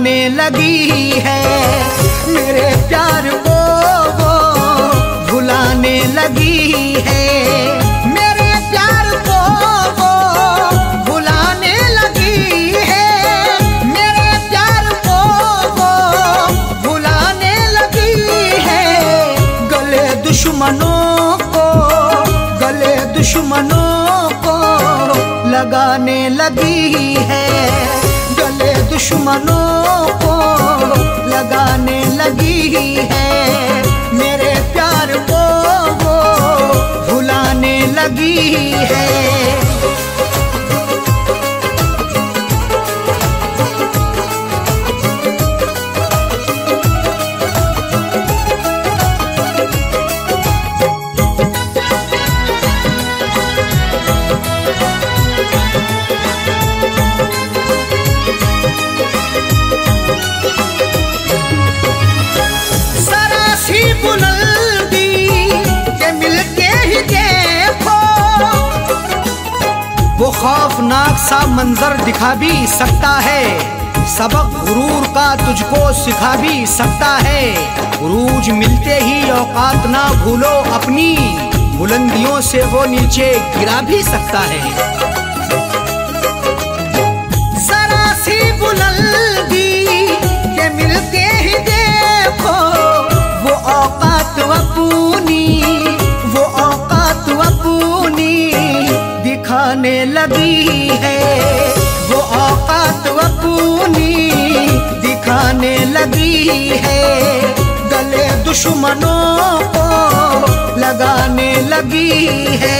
लगाने लगी है, मेरे प्यार को वो भुलाने लगी है, मेरे प्यार को वो भुलाने लगी है, मेरे प्यार को वो भुलाने लगी है। गले दुश्मनों को लगाने लगी है, गले दुश्मनों को लगाने लगी है, मेरे प्यार को वो भुलाने लगी है। वो खौफनाक सा मंजर दिखा भी सकता है, सबक गुरूर का तुझको सिखा भी सकता है। उरूज मिलते ही औकात ना भूलो अपनी, बुलंदियों से वो नीचे गिरा भी सकता है। जरा सी बुलंदी के मिलते ही देखो, वो औकात अपनी, वो औकात अपनी दिखाने लगी है, वो औकात अपनी दिखाने लगी है, गले दुश्मनों को लगाने लगी है।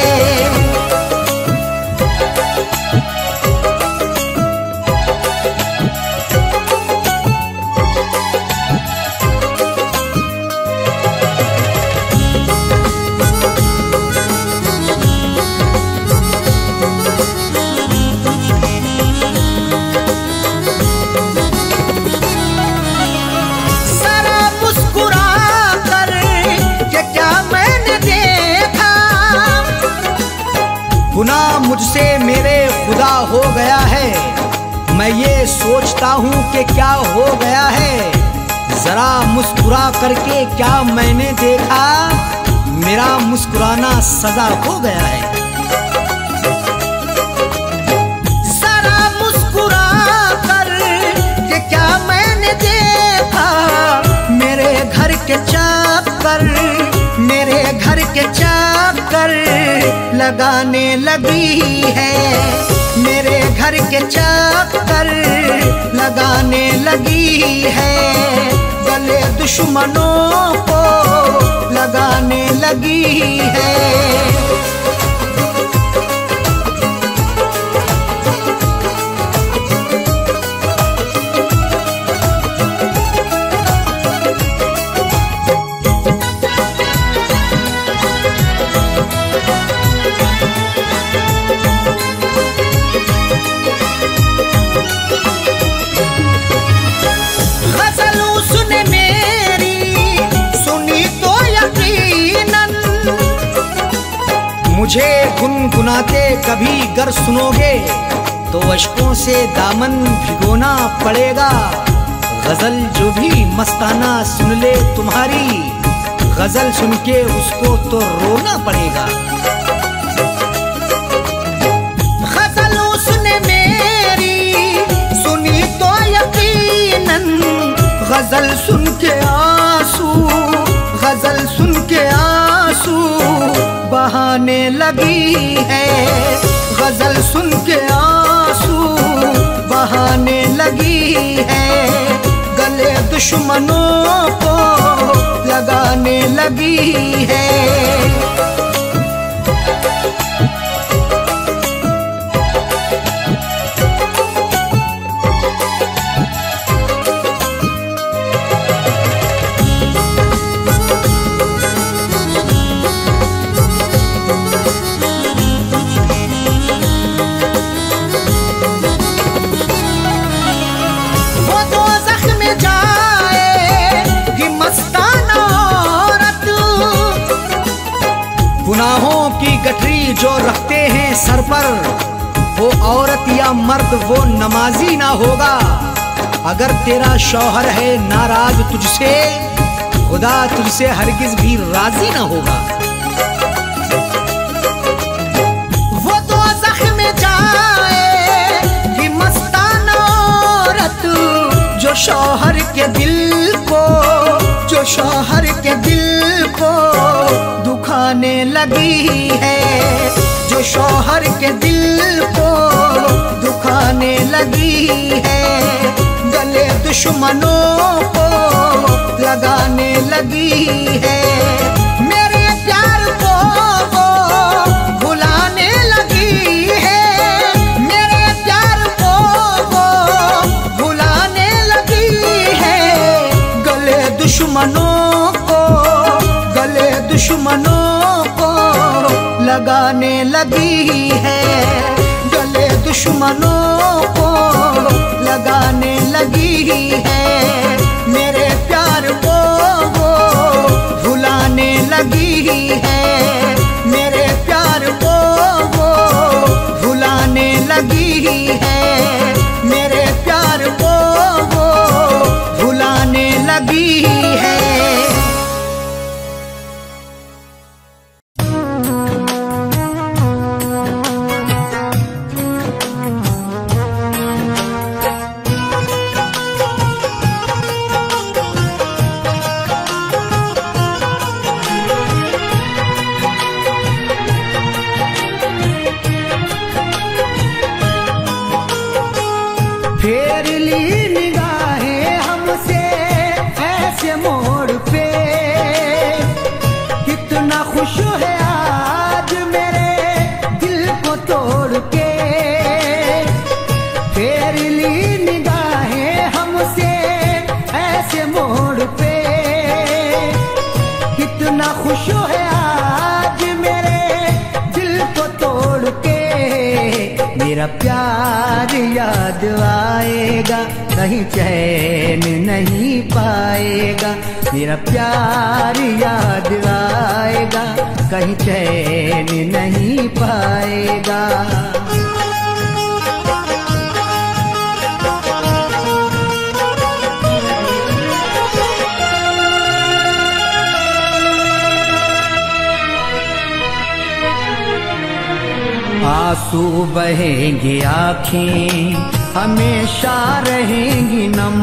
गुनाह मुझसे मेरे खुदा हो गया है, मैं ये सोचता हूँ कि क्या हो गया है। जरा मुस्कुरा करके क्या मैंने देखा, मेरा मुस्कुराना सजा हो गया है। जरा मुस्कुरा कर के क्या मैंने देखा, मेरे घर के चाकर, मेरे घर के चाकर लगाने लगी है, मेरे घर के चाकर लगाने लगी है, गले दुश्मनों को लगाने लगी है। मुझे गुनगुनाते कभी गर सुनोगे तो अश्कों से दामन भिगोना पड़ेगा। गजल जो भी मस्ताना सुन ले तुम्हारी, गजल सुन के उसको तो रोना पड़ेगा। गजल उसने मेरी सुनी तो यकीनन, गजल सुन के आंसू, गजल सुन के आंसू बहाने लगी है, गजल सुन के आंसू बहाने लगी है, गले दुश्मनों को लगाने लगी है। गुनाहों की गठरी जो रखते हैं सर पर, वो औरत या मर्द वो नमाजी ना होगा। अगर तेरा शौहर है नाराज तुझसे, खुदा तुझसे हरगिज भी राजी न होगा। वो दोज़ख में जाएगी मस्ताना औरत, जो शौहर के दिल को, जो शौहर के दिल को दुखाने लगी है, जो शौहर के दिल को दुखाने लगी है, गले दुश्मनों को लगाने लगी है। मेरे प्यार को वो भुलाने लगी है, मेरे प्यार को वो भुलाने लगी है, गले दुश्मनों को, गले दुश्मनों को लगाने लगी है, गले दुश्मनों को लगाने लगी है। मेरे प्यार को वो भुलाने लगी है, मेरे प्यार को वो भुलाने लगी है, मेरे प्यार को वो भुलाने लगी है। फेर ली निगाहें हमसे ऐसे मोड़ पे, कितना खुश है आज मेरे दिल को तोड़ के। फेर ली निगाहें हमसे ऐसे मोड़ पे, कितना खुश है आज मेरे दिल को तोड़ के। मेरा प्यार याद आएगा, कहीं चैन नहीं पाएगा, मेरा प्यार याद आएगा, कहीं चैन नहीं पाएगा। आंसू बहेंगे आँखें हमेशा रहेंगी नम,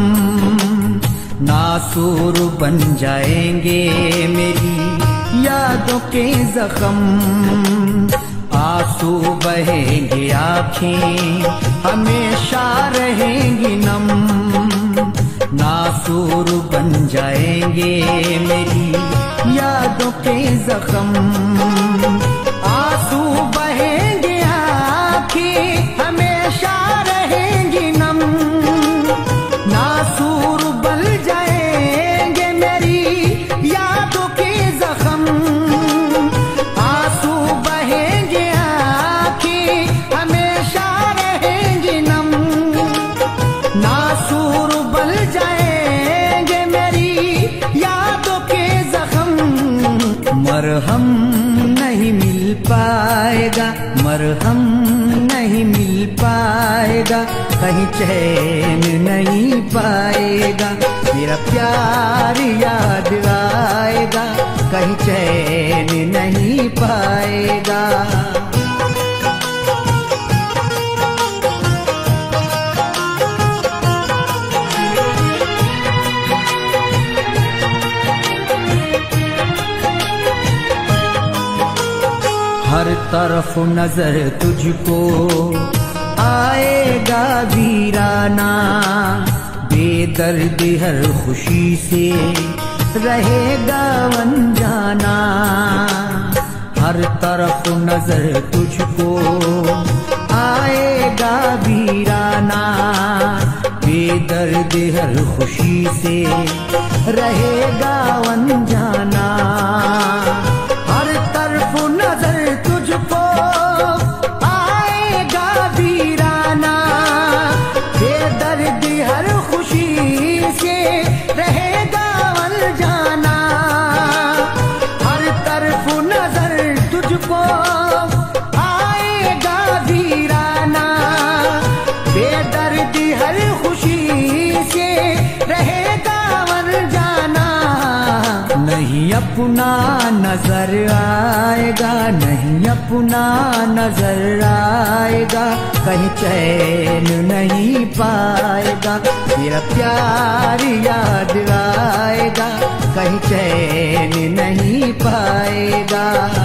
नासूर बन जाएंगे मेरी यादों के जख्म। आंसू बहेंगे आँखें हमेशा रहेंगी नम, नासूर बन जाएंगे मेरी यादों के जख्म। आंसू बहेंगे आँखें हमेशा रहेंगी नम, नासूर बन जाएंगे मेरी यादों के जख्म। आंसू बहेंगे आँखें हमेशा रहेंगी नम, नासूर बन जाएंगे मेरी यादों के जख्म। मरहम नहीं मिल पाएगा, मरहम नहीं मिल पाएगा, कहीं चैन नहीं पाएगा। मेरा प्यार याद आएगा, कहीं चैन नहीं पाएगा। हर तरफ नजर तुझको आएगा वीराना, बेदर्द हर खुशी से रहेगा अनजाना। हर तरफ नजर तुझको आएगा वीराना, बेदर्द हर खुशी से रहेगा अनजाना। हर तरफ नजर तुझको आएगा वीराना, बेदर्द हर खुशी से रहेगा अनजाना। हर तरफ नजर तुझको आएगा वीराना, बेदर्द हर खुशी अपना नजर आएगा, नहीं अपना नजर आएगा, कहीं चैन नहीं पाएगा। तेरा प्यार याद आएगा, कहीं चैन नहीं पाएगा।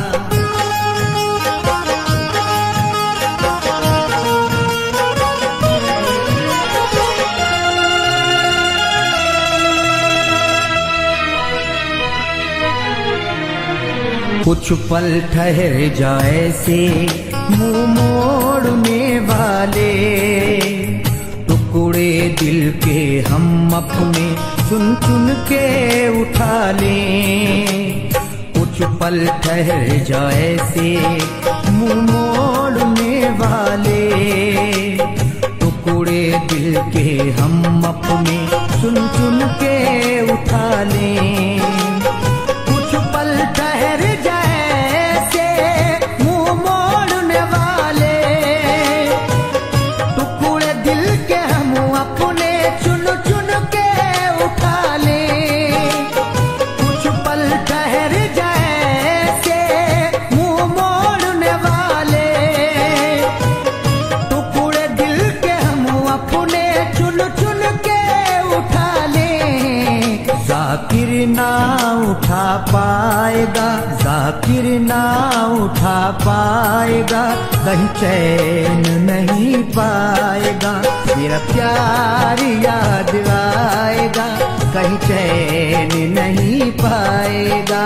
कुछ पल ठहर जाए से मुंह मोड़ने वाले, टुकड़े दिल के हम अपने चुन चुन के उठा लें। कुछ पल ठहर जाए से मुंह मोड़ने वाले, टुकड़े दिल के हम अपने चुन चुन के उठा लें। कुछ पल ठहर जैसे मुंह मोड़ने वाले, टुकड़े दिल के हम अपने चुन चुन के उठा लें। कुछ पल ठहर जैसे मुंह मोड़ने वाले, टुकड़े दिल के हम अपने चुन चुन के उठा लें। जाकिर ना उठा पाएगा, जाकिर ना उठा पाएगा, कहीं चैन नहीं पाएगा। मेरा प्यार याद आएगा, कहीं चैन नहीं पाएगा।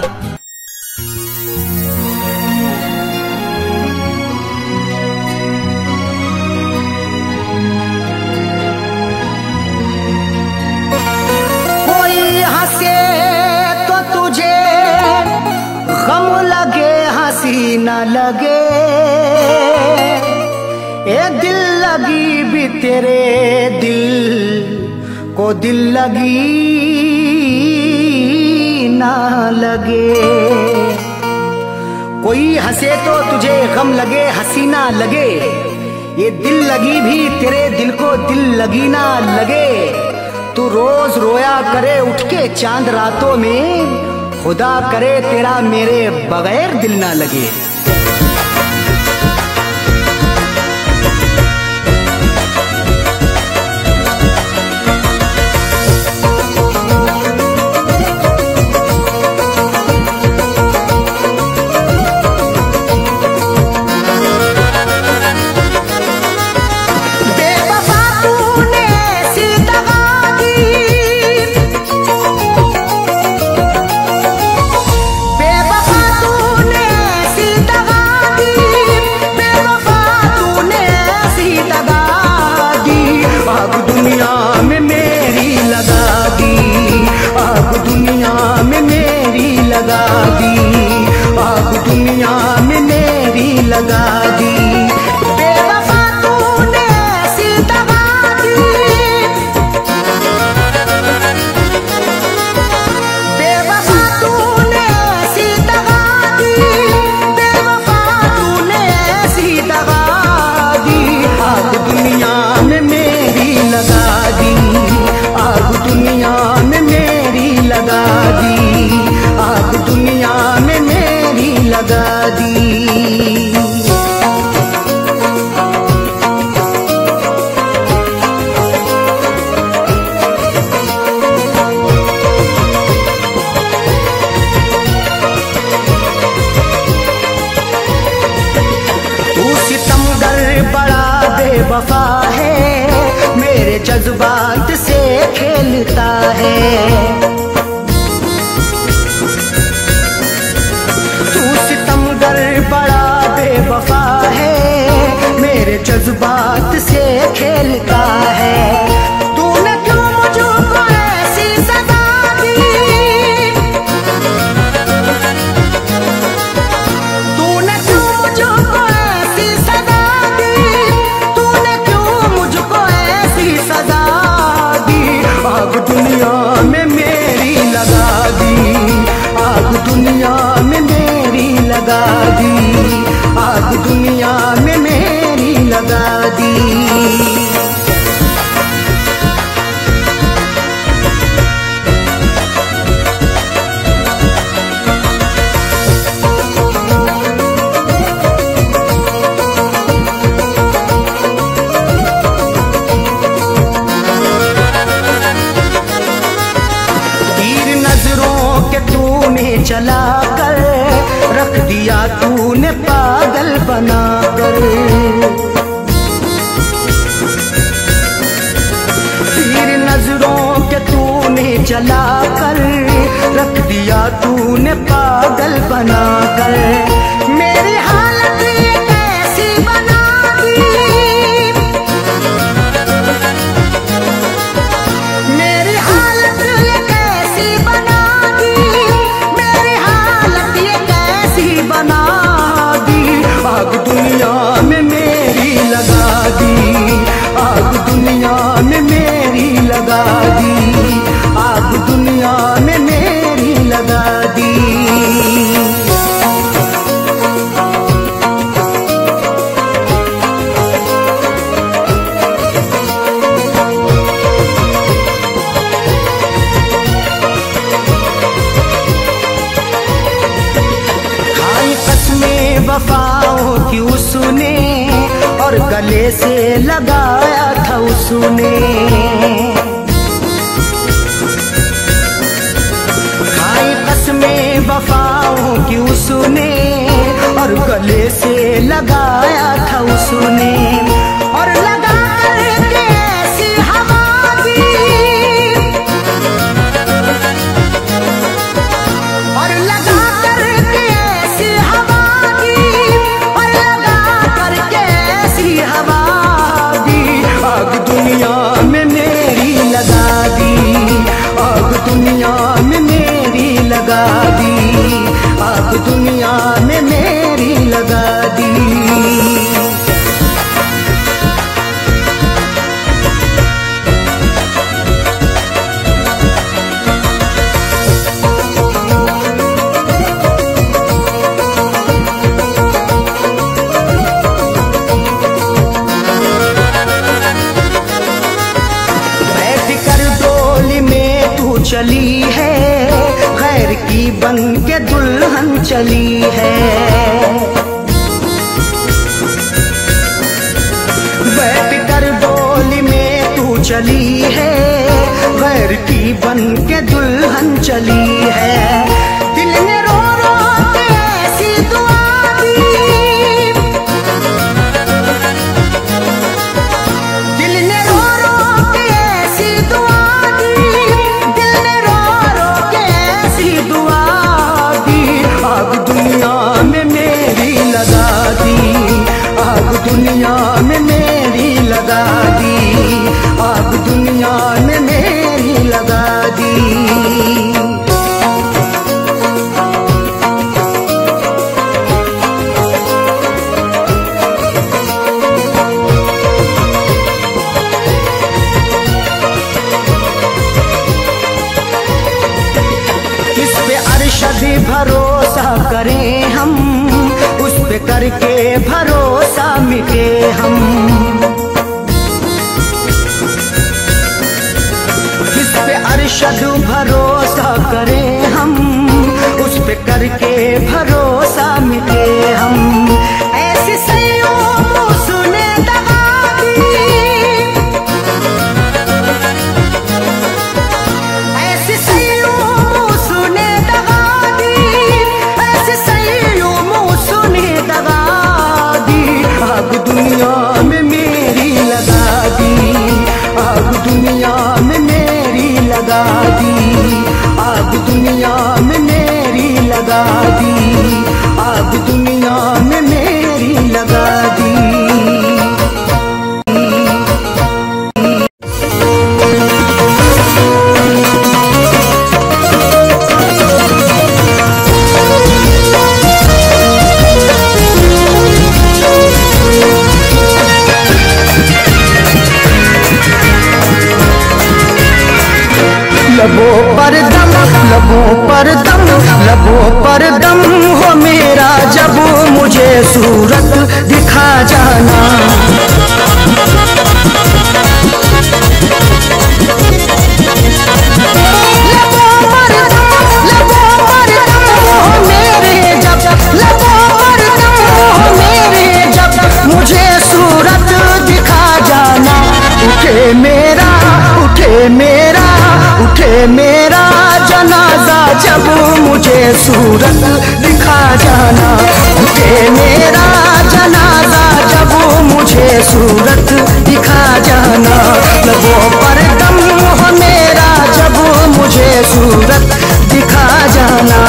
न लगे ए दिल लगी भी तेरे दिल को दिल लगी ना लगे। कोई हंसे तो तुझे गम लगे, हंसी ना लगे, ये दिल लगी भी तेरे दिल को दिल लगी ना लगे। तू रोज रोया करे उठ के चांद रातों में, खुदा करे तेरा मेरे बगैर दिल ना लगे। वफा है मेरे जज्बात से खेलता है। तू सितमगर बड़ा बेवफा है मेरे जज्बात से खेलता है। तूने क्यों मुझको ऐसी सजा दी, तूने क्यों मुझको ऐसी सजा दी, तूने क्यों मुझको ऐसी सजा दी। आग दुनिया में मेरी लगा दी, आग दुनिया में मेरी लगा दी, आग दुनिया में मेरी लगा दी। गले से लगाया था उसने, खाई कसमें वफाओं की उसने, और गले से लगाया था उसने, और लगा करके ऐसी हवा दी, और लगा करके ऐसी हवा दी, और लगा करके ऐसी हवा दी, आग दुनिया में मेरी लगा दी, आग दुनिया में मेरी लगा दी, आग दुनिया में मेरी लगा दी। चली है खैर की बन के दुल्हन चली है, बैठ कर डोली में तू चली है, खैर की बन के दुल्हन चली है, दिल ने रो रो के ऐसी दुआ दी, दिल ने रो रो के ऐसी दुआ आग दुनिया में मेरी लगा दी, आग दुनिया में मेरी लगा दी, आग दुनिया में मेरी लगा दी। किस पे अरशद भरोसा करें हम, उस पे करके भरोसा मिटे हम, किस पे अरशद भरोसा करें हम, उस पे करके भरोसा मिटे हम, ऐसी सैयों को सुने दगा दी, ऐसी सैयों को सुने दगा दी, ऐसी सैयों को सुने दगा दी, आग दुनिया में मेरी लगा दी, आग दुनिया में मेरी लगा दी, आग दुनिया में मेरी लगा दी, आग दुनिया में मेरी लगा दी। लबों पर दम, लबों पर दम, लबों पर दम हो मेरा, जब मुझे सूरत दिखा जाना, लबों पर दम, लबों पर दम हो मेरे, जब लबों पर दम हो मेरे, जब मुझे सूरत दिखा जाना, उठे मेरा, उठे मेरा, उठे मेरा जनाजा, जब मुझे सूरत दिखा जाना, उठे मेरा जनाजा, जब मुझे सूरत दिखा जाना, लबों पर दम हो मेरा, जब मुझे सूरत दिखा जाना।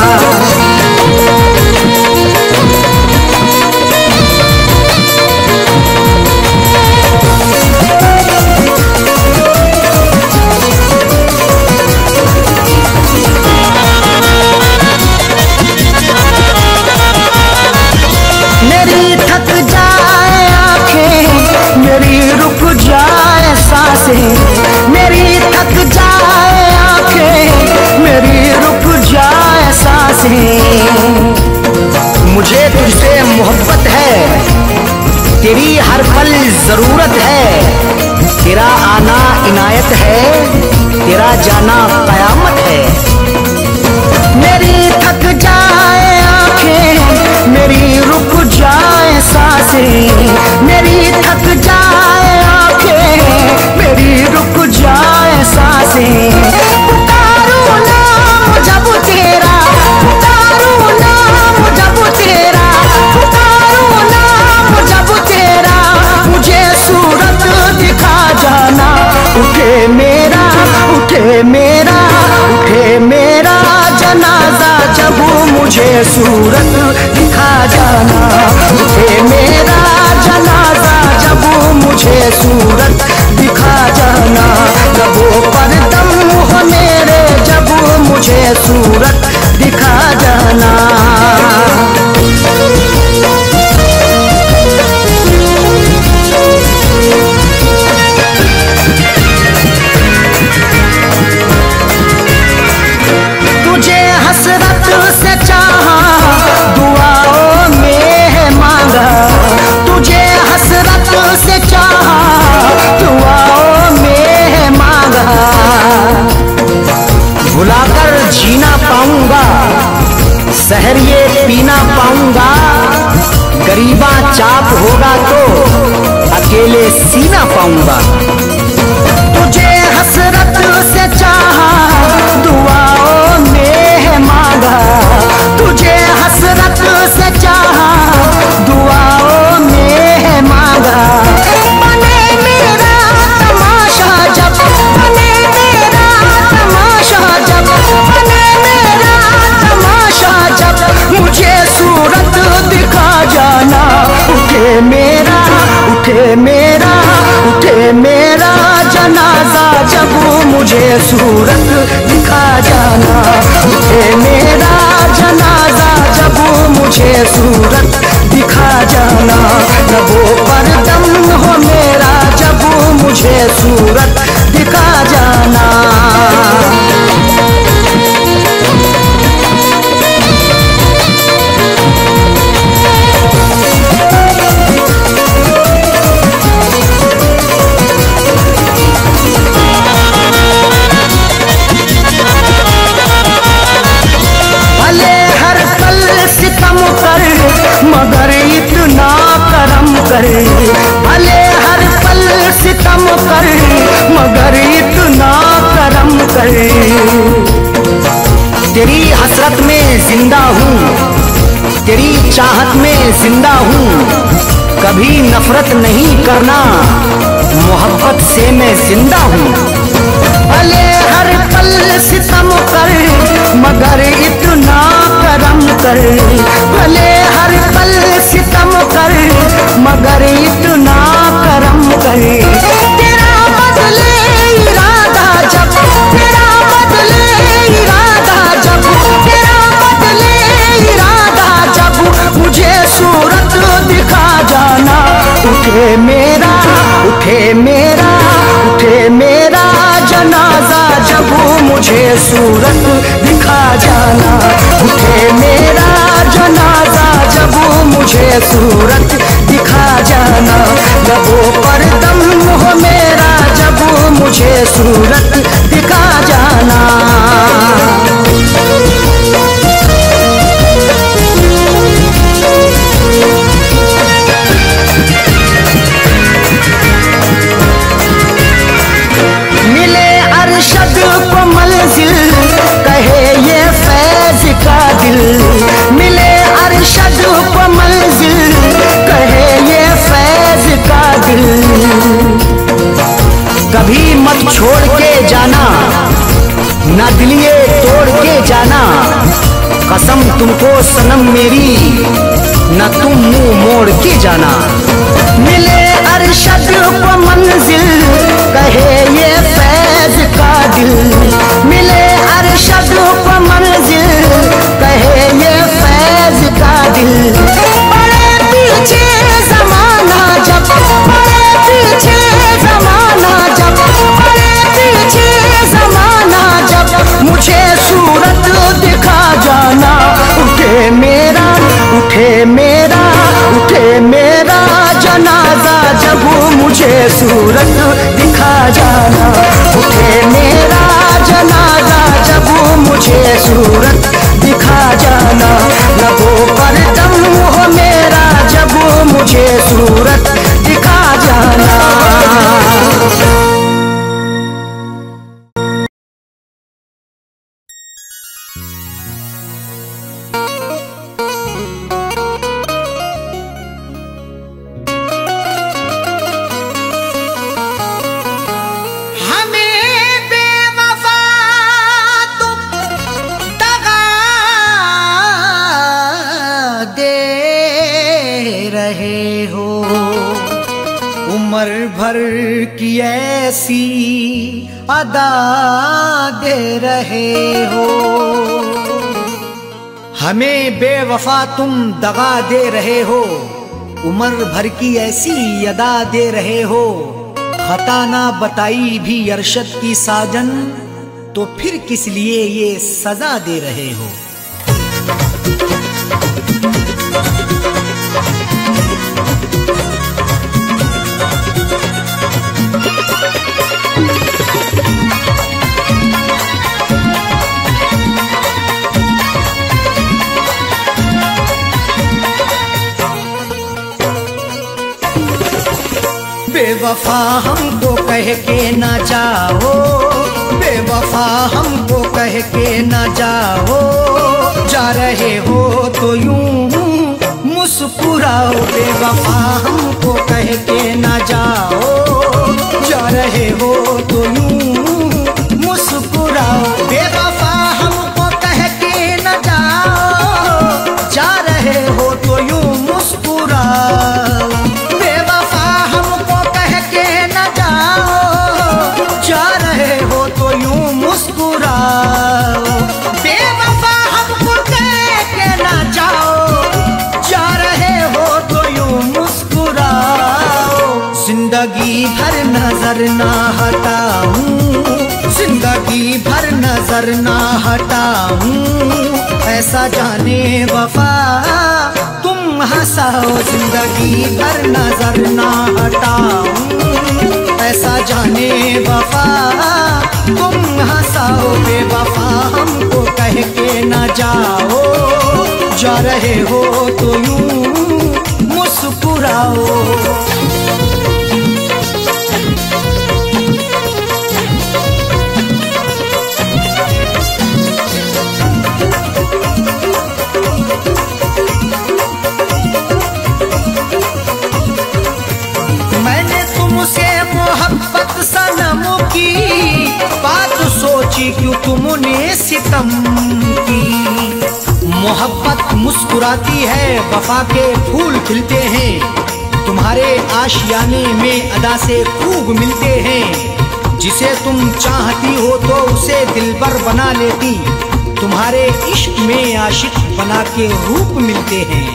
मेरी थक जाए आंखें, मेरी रुक जाए सांसें, मेरी थक जाए आंखें, मेरी रुक जाए सांसें, मुझे तुझसे मोहब्बत है, तेरी हर पल जरूरत है, तेरा आना इनायत है, तेरा जाना कयामत है, मेरी थक जाए आंखें, मेरी रुक जाए सांसें, मेरी थक सूरत दिखा जाना। उठे मेरा जनाजा जब मुझे सूरत दिखा जाना। लबों पर दम हो मेरे जब मुझे सूरत दिखा जाना। तुझे हसरत से चाहा दुआओं में है मांगा। तुझे हसरत से चाहा दुआओं में है मांगा। भुलाकर जीना पाऊंगा सहर ये पीना पाऊंगा। गरीबा चाप होगा तो अकेले सीना पाऊंगा। तुझे हसरत से चाहा दुआओं में है मांगा। तुझे हसरत से चाहा दुआओं में है मांगा। बने मेरा तमाशा जब, बने मेरा तमाशा जब, बने मेरा तमाशा जब मुझे सूरत दिखा जाना। उठे मेरा, उठे मेरा, उठे मेरा जनाजा जब मुझे सूरत दिखा जाना। उठे मेरा जनाजा जब मुझे सूरत दिखा जाना। लबों पर दम हो मेरा जब मुझे सूरत दिखा जाना। मगर इतना करम कर, भले हर पल सितम कर, मगर इतना करम कर। तेरी हसरत में जिंदा हूँ, तेरी चाहत में जिंदा हूँ। कभी नफरत नहीं करना, मोहब्बत से मैं जिंदा हूँ। भले हर पल सितम कर, मगर इतना करम कर। भले हर पल सितम कर, मगर इतना करम कर। तेरा बदले इरादा जब, तेरा बदले इरादा जब, तेरा बदले इरादा जब मुझे सूरत दिखा जाना। उठे मेरा, उठे मेरा, उठे मेरा जनाजा जब मुझे सूरत दिखा जाना। उठे मेरा जनाजा जब मुझे सूरत दिखा जाना। लबों पर दम हो मेरा जब मुझे सूरत दिखा जाना। मिले अरशद को मंजिल कहे ये फैज का दिल। मिले अरशद को मंजिल कहे ये फैज का दिल। कभी मत छोड़ के जाना, ना दिलिए तोड़ के जाना। कसम तुमको सनम मेरी, न तुम मुंह मोड़ के जाना। मिले अरशद को मंजिल कहे ये फैज का दिल। मिले अरशद को मंजिल कहे ये फैज का दिल। बड़े पीछे जमाना जब, बड़े पीछे जमाना जब, बड़े पीछे जमाना जब मुझे सूरत दिखा जाना। उठे मेरा, उठे मेरा, उठे मेरा जनाजा जब मुझे सूरत दिखा जाना। उठे मेरा जनाजा जब मुझे सूरत दिखा जाना। लबों पर दम हो मेरा जब मुझे सूरत दिखा जाना। भर की ऐसी अदा दे रहे हो, हमें बेवफा तुम दगा दे रहे हो। उम्र भर की ऐसी अदा दे रहे हो, खता ना बताई भी अरशद की साजन, तो फिर किस लिए ये सजा दे रहे हो। बेवफा हमको कह के ना जाओ, बेवफा हमको कह के ना जाओ, जा रहे हो तो यूं मुस्कुराओ। बेवफा हमको कह के ना जाओ, जा रहे हो तो यूं मुस्कुराओ। बेवफा हमको कह के ना जाओ, जा रहे हो तो यूं मुस्कुराओ। बेवफा हमको कह के ना जाओ, जा रहे हो तो यूं मुस्कुराओ। बेवफा हमको कह के ना जाओ, जा रहे हो तो यूं मुस्कुराओ। जिंदगी भर नजर ना हटाऊं, जिंदगी भर नजर ना हटाऊं, ऐसा जाने वफा तुम हंसाओ। जिंदगी भर नजर ना हटाऊं, ऐसा जाने वफा तुम हंसाओ। बेवफा हमको कह के ना जाओ, जा रहे हो तो यूं मुस्कुराओ। मैंने तुमसे मोहब्बत सनम की बात सोची, क्यों तुमने सितम की। मोहब्बत मुस्कुराती है, वफा के फूल खिलते हैं, तुम्हारे आशियाने में अदा से खूब मिलते हैं। जिसे तुम चाहती हो तो उसे दिलबर बना लेती, तुम्हारे इश्क में आशिक बना के रूप मिलते हैं।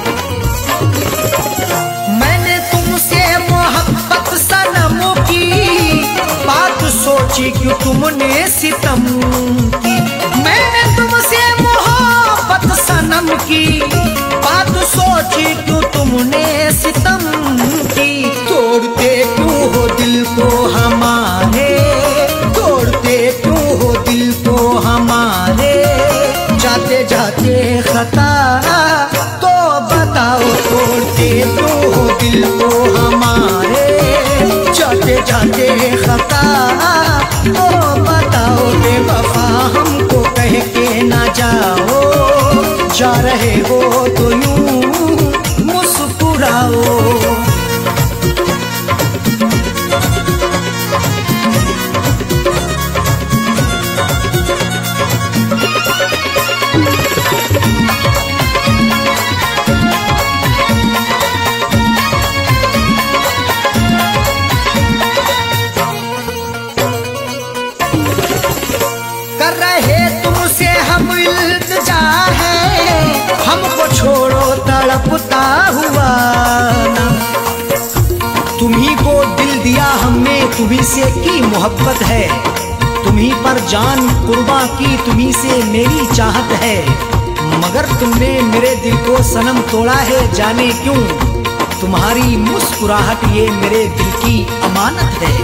मैंने तुमसे मोहब्बत सनम की बात सोची, क्यों तुमने सितम की। मैंने तुमसे मोहब्बत सनम की बात सोची, क्यों तुमने सितम की। तोड़ते क्यों हो दिल को हमारे, तोड़ते क्यों हो दिल को हमारे, जाते जाते खता तो बताओ। तोड़ते क्यों हो दिल को हमारे, जाते जाते खता तो बताओ। बेवफा हमको कह के ना जाओ, जा रहे हो तो यूं मुस्कुराओ। कर रहे तुमसे हम इल्तिजा है, हमको छोड़ो तड़पता हुआ ना। तुम्ही को दिल दिया हमने, तुम्ही से की मोहब्बत है, तुम्ही पर जान कुर्बां की, तुम्ही से मेरी चाहत है। मगर तुमने मेरे दिल को सनम तोड़ा है, जाने क्यों। तुम्हारी मुस्कुराहट ये मेरे दिल की अमानत है।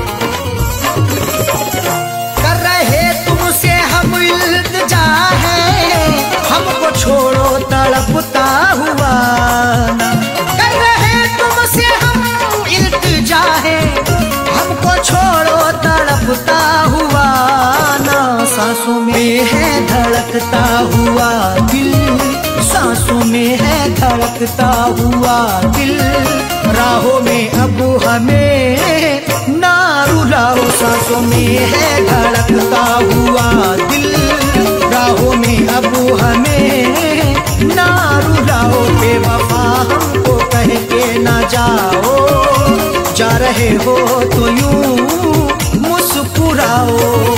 कर रहे तुमसे हम इल्तिजा है, हमको छोड़ो तड़पता हुआ ना। कर रहे तुमसे हम इल्तिजा है, हमको छोड़ो तड़पता हुआ ना। सांसों में है धड़कता हुआ दिल, सांसों में है धड़कता हुआ दिल। राहों में अब हमें ना रुलाओ, सांसों में है धड़कता हुआ दिल। राहों में अब हमें ना रुलाओ। बेवफा हमको कह के ना जाओ, जा रहे रहे हो तो यूं मुस्कुराओ।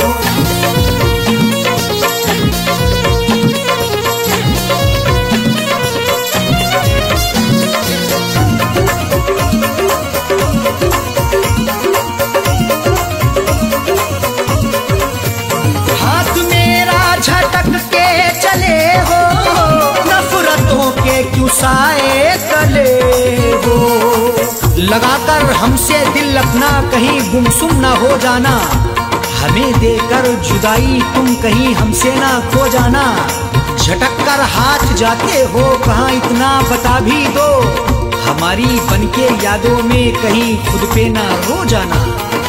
हाथ मेरा झटक के चले हो, नफरतों के क्यों साए तले हो। लगाकर हमसे दिल अपना कहीं गुमसुम ना हो जाना, हमें देकर जुदाई तुम कहीं हमसे ना खो जाना। झटक कर हाथ जाते हो कहाँ इतना बता भी दो, हमारी बनके यादों में कहीं खुद पे ना रो जाना।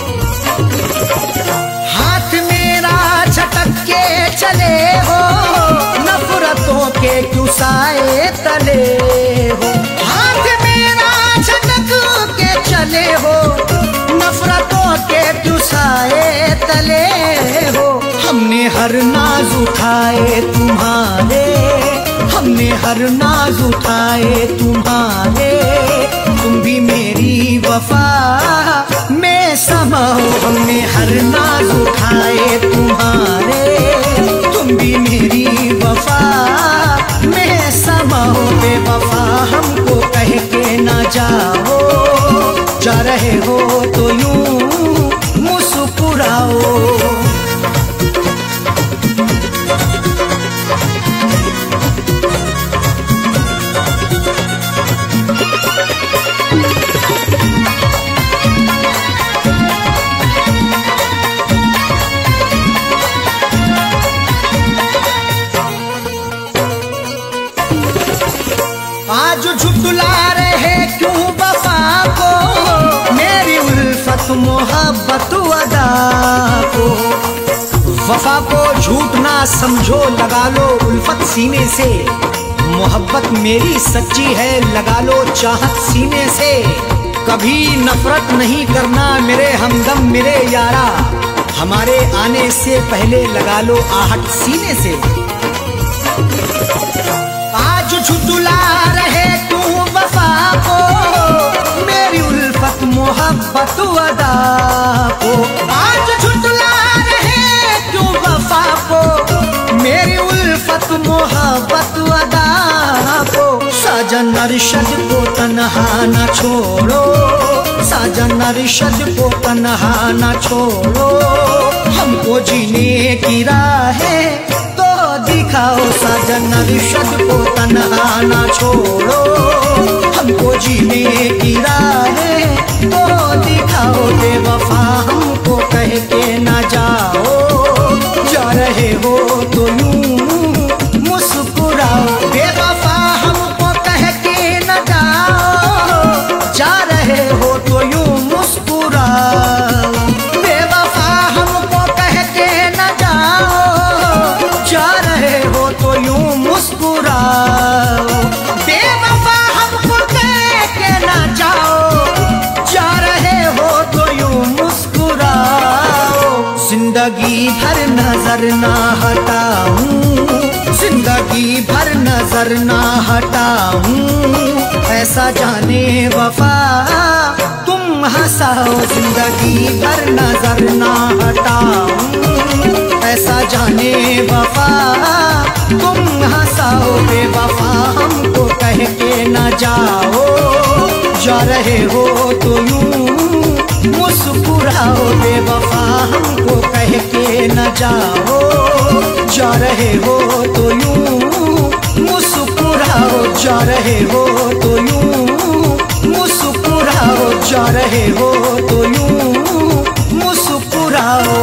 हाथ मेरा झटक के चले हो, नफरतों के क्यों साए तले हो। हाथ मेरा झटक के चले हो, नफरतों के क्यों साए तले हो। हमने हर नाज उठाए तुम्हारे, हमने हर नाज उठाए तुम्हारे, तुम भी मेरी वफा में समाओ। हमने हर नाज उठाए तुम्हारे, तुम भी मेरी वफा में समाओ। बेवफा हमको कह के ना जाओ, जा रहे हो तो यूं मुस्कुराओ। आज झुटला रहे क्यों वफा को, मेरी उल्फत मोहब्बत अदा को। वफा को झूठ ना समझो, लगा लो उल्फत सीने से। मोहब्बत मेरी सच्ची है, लगा लो चाहत सीने से। कभी नफरत नहीं करना मेरे हमदम मेरे यारा, हमारे आने से पहले लगा लो आहट सीने से। आज झुटला रहे तू वफा को, मेरी उल्फत मोहब्बत अदा को। आज झुटला रहे तू वफा को, मेरी उल्फत मोहब्बत अदा को। साजन अरशद को तन्हा न छोड़ो, साजन अरशद को तन्हा न छोड़ो। हमको जीने की राहें तो दिखाओ, साजन अरशद को तन्हा न छोड़ो। हमको जीने की राहें तो दिखाओ। बेवफा हमको कह के न जाओ, जा रहे हो तो यूं मुस्कुराओ। बेवफा हमको कह के न जाओ, जा रहे हो तो यूं मुस्कुराओ। बेवफा हमको कह के न जाओ, जा रहे हो तो यूं मुस्कुराओ। बेवफा हमको कह के न जाओ, जा रहे हो तो यूं मुस्कुराओ। जिंदगी भर नजर ना हटाऊं, जिंदगी भर नजर ना हटाऊं। ऐसा जाने वफा तुम हंसाओ, जिंदगी भर नजर ना हटाऊं। ऐसा जाने वफा तुम हंसाओ। बेवफा हमको कह के न जाओ, जा रहे हो तो यूं मुस्कुराओ। बेवफा हमको कह के न जाओ, जा रहे हो तो यूं मुस्कुराओ। जा रहे हो तो यूं मुस्कुराओ, जा रहे हो तो यूं मुस्कुराओ।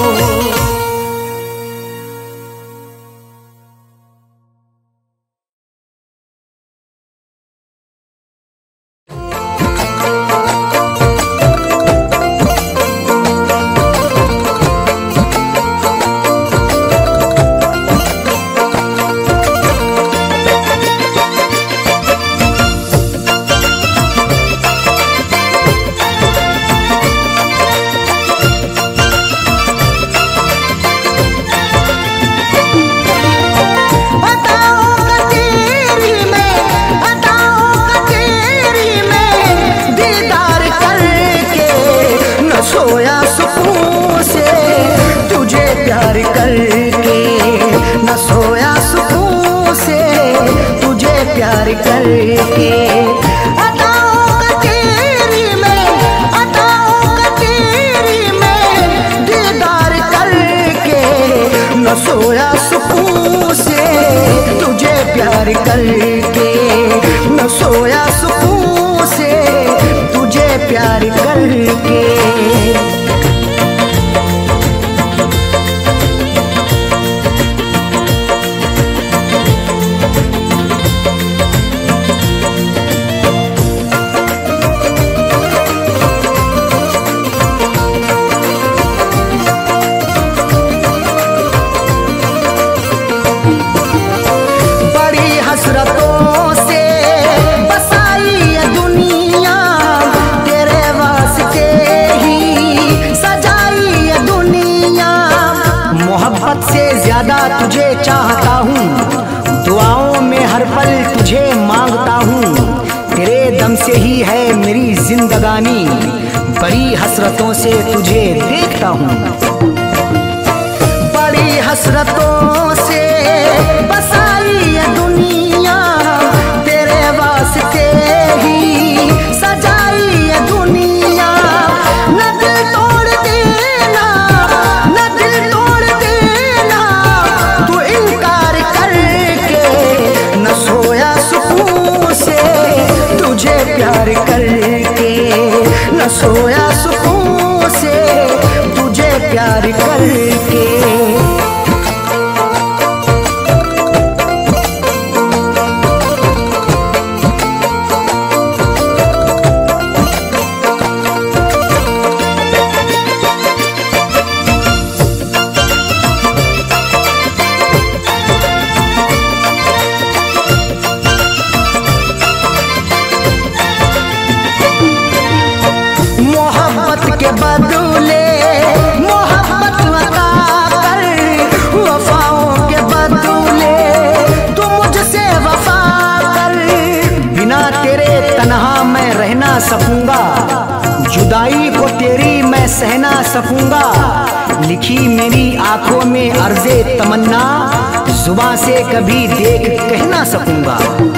न सोया सुकून से तुझे प्यार करके, न सोया सुकून से तुझे प्यार करके। हसरतों से बसाई ये दुनिया, तेरे वास्ते ही सजाई ये दुनिया। मोहब्बत से ज्यादा तुझे चाहता हूँ, दुआओं में हर पल तुझे मांगता हूँ। तेरे दम से ही है मेरी जिंदगानी, बड़ी हसरतों से तुझे देखता हूँ। बड़ी हसरतों से बसाई ये दुनिया, तेरे वास्ते ही सजाई ये दुनिया। न दिल तोड़ देना, न दिल तोड़ देना तू इनकार करके, न सोया सुकून से तुझे प्यार करके, न सोया सुकून से तुझे प्यार करके। मोहब्बत के बदले मोहब्बत अता कर, वफाओं के बदले तू मुझसे वफा कर। बिना तेरे तन्हा मैं रह ना सकूंगा, जुदाई को तेरी मैं सह ना सकूंगा। लिखी मेरी आंखों में अर्ज़े तमन्ना, जुबां से कभी देख कह ना सकूंगा।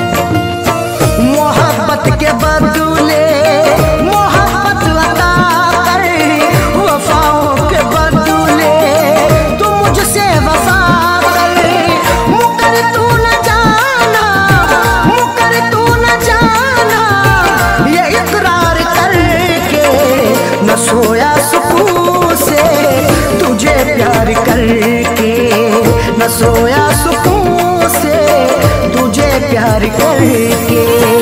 मोहब्बत के बदले मोहब्बत अता कर, वफाओं के बदले तू मुझसे वफा कर। मुकर तू न जाना, मुकर तू न जाना ये इकरार करके, न सोया सुकून से तुझे प्यार करके, न सोया सुकून से तुझे प्यार करके।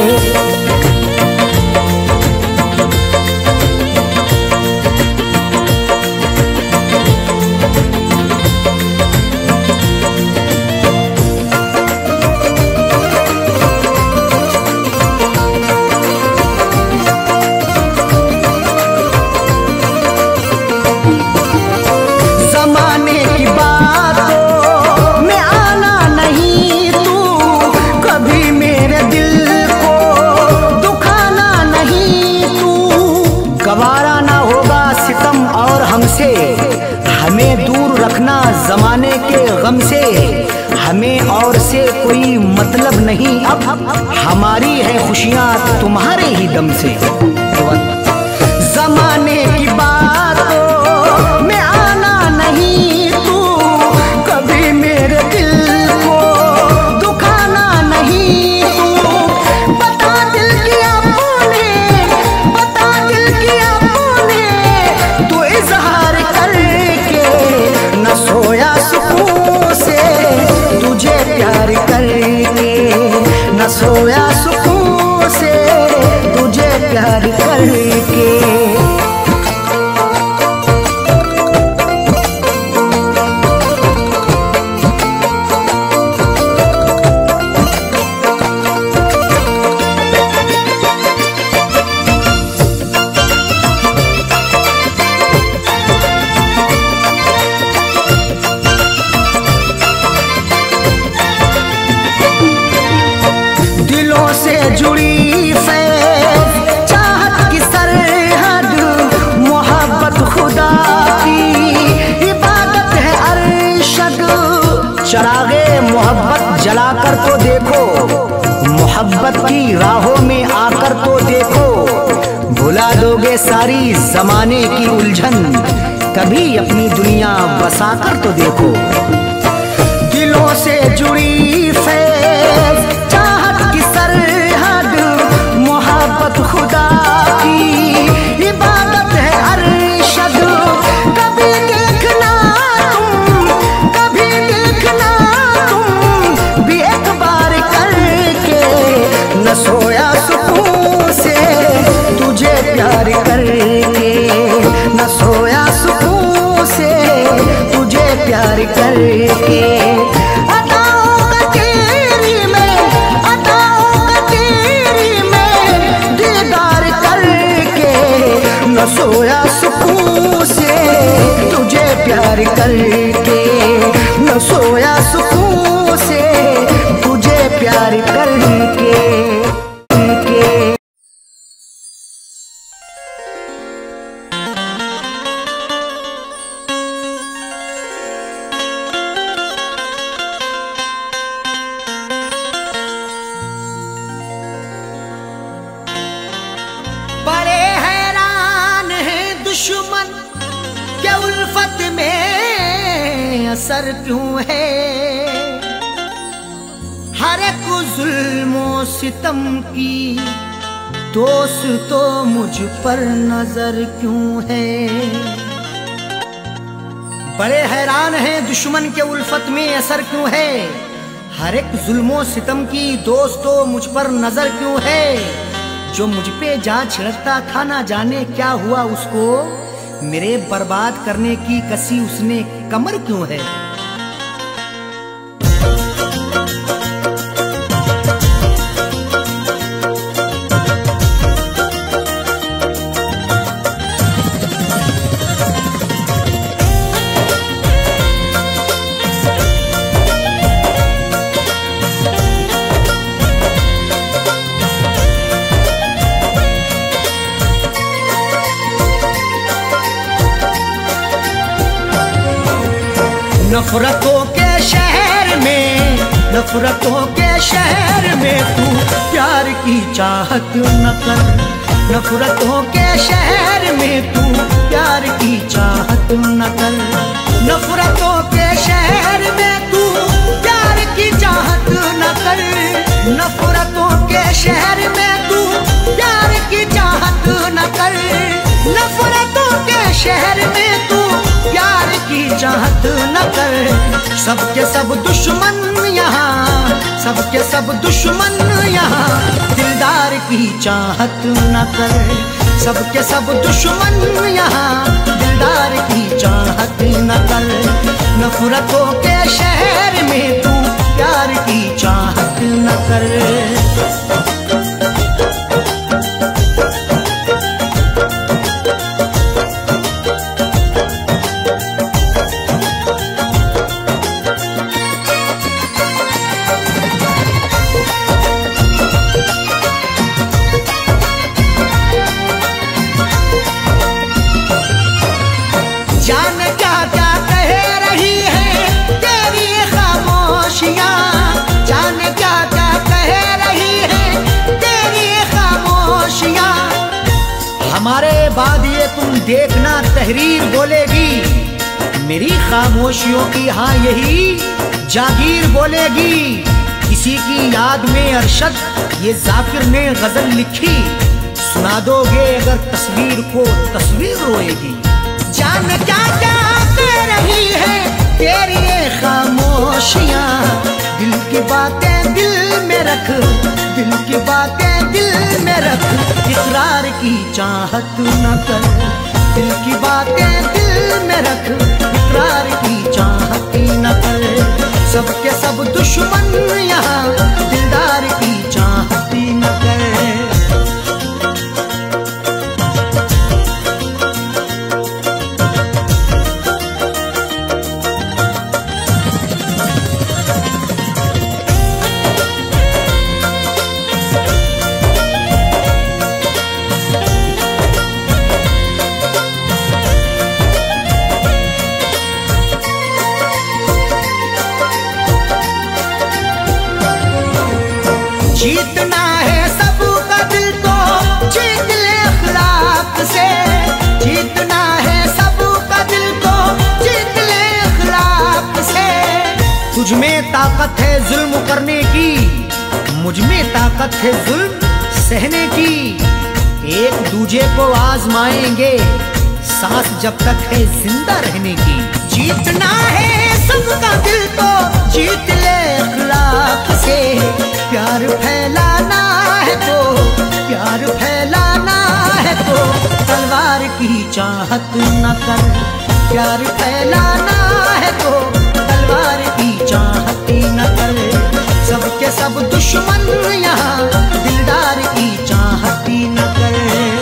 जमाने की बातों में आना नहीं तू, कभी मेरे दिल को दुखाना नहीं तू। गवारा ना होगा सितम और हमसे, हमें दूर रखना जमाने के गम से। हमें और से कोई मतलब नहीं अब, हमारी है खुशियाँ तुम्हारे ही दम से। जमाने की बातों में आना नहीं तू, कभी मेरे दिल को दुखाना नहीं तू। बता दिल किया तूने, बता दिल किया तूने तू इजहार करके, न सोया सुकून से तुझे प्यार करके, न सोया सुकून से तुझे प्यार करके। दिलों से जुड़ी फैज़ चाहत की सरहद, मोहब्बत खुदा की इबादत है अरशद। चरागे मोहब्बत जलाकर तो देखो, मोहब्बत की राहों में आकर तो देखो। भुला दोगे सारी जमाने की उलझन, कभी अपनी दुनिया बसाकर तो देखो। दिलों से जुड़ी फैज़ चाहत की सरहद, मोहब्बत खुदा की इबादत है अरशद। कभी देखना तुम, कभी देखना तुम भी एक बार करके, न सोया सुकून से तुझे प्यार करके, न सोया सुकून से तुझे प्यार करके। अदाओं का तेरी में, अदाओं का तेरी में दीदार करके, न सोया सुकून से तुझे प्यार करके, न सोया सुकून से तुझे प्यार करके। बड़े हैरान हैं दुश्मन के उल्फत में असर क्यों है, हर एक जुल्मों सितम की दोस्त तो मुझ पर नजर क्यों है। बड़े हैरान हैं दुश्मन के उल्फत में असर क्यों है, हर एक जुल्मों सितम की दोस्त तो मुझ पर नजर क्यों है। जो मुझ पे जा छिड़कता था ना जाने क्या हुआ उसको, मेरे बर्बाद करने की कसी उसने कमर क्यों है। नफरतों के शहर में, नफरतों के शहर में तू प्यार की चाहत न कर। नफरतों के शहर में तू प्यार की चाहत न कर। नफरतों के शहर में तू प्यार की चाहत न कर। नफरतों के शहर में तू प्यार की चाहत न कर। नफरतों के शहर में तू प्यार की चाहत न कर। सबके सब दुश्मन यहाँ, सबके सब दुश्मन यहाँ दिलदार की चाहत न कर। सबके सब दुश्मन यहाँ दिलदार की चाहत न कर। नफरतों के शहर में तू प्यार की चाहत न कर। हमारे बाद ये तुम देखना तहरीर बोलेगी, मेरी खामोशियों की हाँ यही जागीर बोलेगी। किसी की याद में अरशद ये जाकिर ने गजल लिखी, सुना दोगे अगर तस्वीर को तस्वीर रोएगी। जान क्या क्या कह रही है तेरी ये खामोशियाँ, दिल की बातें दिल में रख, दिल की बातें दिल में रख। इकरार की चाहत न कर, दिल की बातें दिल में रख। इकरार की चाहत न कर। सबके सब दुश्मन यहाँ दिलदार की चाहत न कर। तुझ में ताकत है जुल्म करने की, मुझ में ताकत है जुल्म सहने की। एक दूजे को आजमाएंगे सांस जब तक है जिंदा रहने की। जीतना है सबका दिल तो जीत ले अखलाक से, प्यार फैलाना है तो प्यार फैलाना है तो तलवार की चाहत न कर, प्यार फैलाना है तो तलवार की चाहत न कर। सबके सब दुश्मन यहाँ दिलदार की चाहत न कर।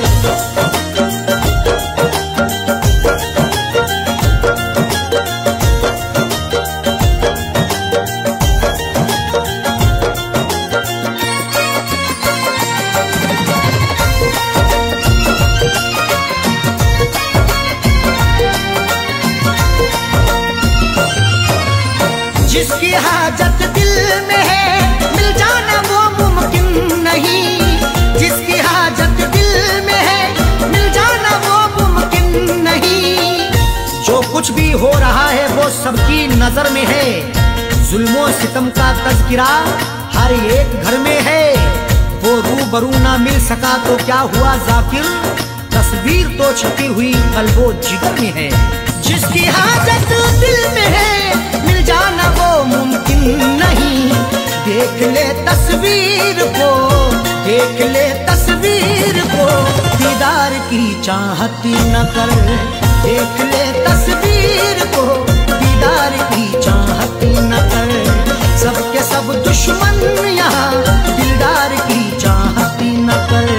जिसकी हाजत दिल में है मिल जाना वो मुमकिन नहीं, जिसकी हाजत दिल में है मिल जाना वो मुमकिन नहीं। जो कुछ भी हो रहा है वो सबकी नजर में है, जुल्मों सितम का तज़किरा हर एक घर में है। वो रूबरू ना मिल सका तो क्या हुआ जाकिर, तस्वीर तो छपी हुई कल्बो जिगर में है। जिसकी हाजत दिल में है मिल जाना वो मुमकिन नहीं। देख ले तस्वीर को, देख ले तस्वीर को, दीदार की चाहत न कर। देख ले तस्वीर को, दीदार की चाहत न कर। सबके सब दुश्मन यहाँ दिलदार की चाहत न कर।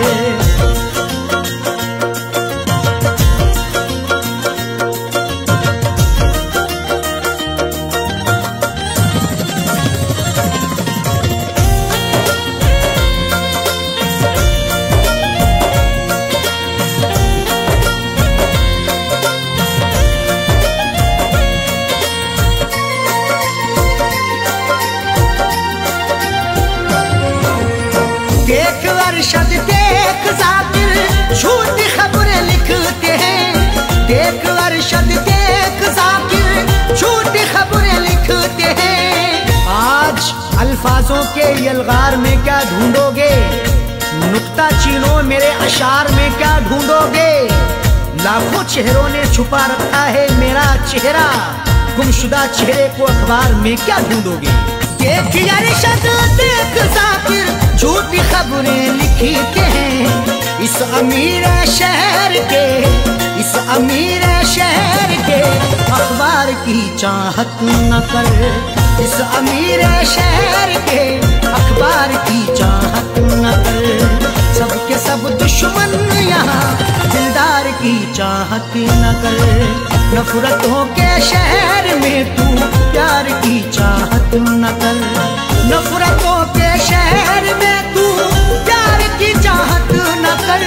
देख अरशद देख जाकिर झूठी खबरें लिखते हैं। देख अरशद देख जाकिर झूठी खबरें लिखते हैं। आज अल्फाजों के यलगार में क्या ढूंढोगे, नुक्ता चीनो मेरे अशार में क्या ढूंढोगे। लाखों चेहरों ने छुपा रखा है मेरा चेहरा, गुमशुदा चेहरे को अखबार में क्या ढूंढोगे। देख अरशद देख जाकिर झूठी खबरें लिखते हैं। इस अमीर शहर के, इस अमीर शहर के अखबार की चाहत न कर। इस अमीर शहर के अखबार की चाहत न कर। सबके सब दुश्मन यहाँ दिलदार की चाहत न कर। नफरतों के शहर में तू प्यार की चाहत न कर। नफरतों के शहर में तू प्यार की चाहत न कर।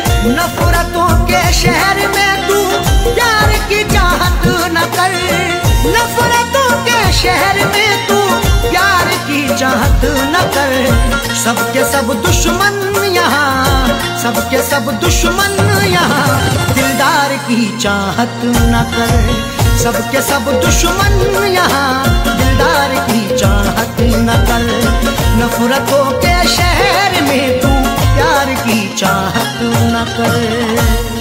नफरतों के शहर में तू प्यार की चाहत न कर। नफरतों के शहर में तू प्यार की चाहत न कर। सबके सब दुश्मन यहाँ, सबके सब दुश्मन यहाँ दिलदार की चाहत न कर। सबके सब दुश्मन यहाँ दिलदार की चाहत न कर। नफरतों के शहर में तू प्यार की चाहत न कर।